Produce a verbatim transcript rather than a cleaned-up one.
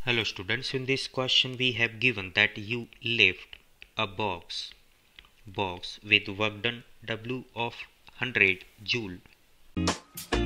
Hello students, in this question we have given that you left a box box with work done W of one hundred joule.